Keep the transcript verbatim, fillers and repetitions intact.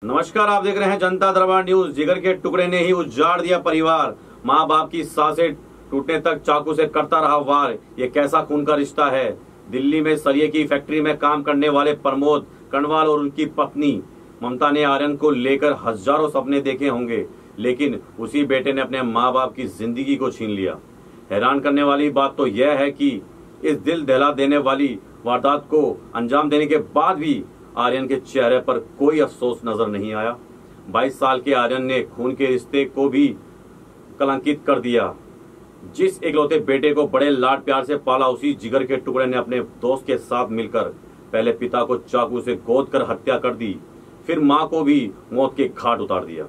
नमस्कार, आप देख रहे हैं जनता दरबार न्यूज। जिगर के टुकड़े ने ही उजाड़ दिया परिवार, माँ बाप की सांसें टूटने तक चाकू से करता रहा वार। ये कैसा खून का रिश्ता है। दिल्ली में सरिये की फैक्ट्री में काम करने वाले प्रमोद कणवाल और उनकी पत्नी ममता ने आर्यन को लेकर हजारों सपने देखे होंगे, लेकिन उसी बेटे ने अपने माँ बाप की जिंदगी को छीन लिया। हैरान करने वाली बात तो यह है कि इस दिल दहला देने वाली वारदात को अंजाम देने के बाद भी आर्यन के चेहरे पर कोई अफसोस नजर नहीं आया। बाईस साल के आर्यन ने खून के रिश्ते को भी कलंकित कर दिया। जिस इकलौते बेटे को बड़े लाड प्यार से पाला, उसी जिगर के टुकड़े ने अपने दोस्त के साथ मिलकर पहले पिता को चाकू से गोद कर हत्या कर दी, फिर मां को भी मौत के घाट उतार दिया।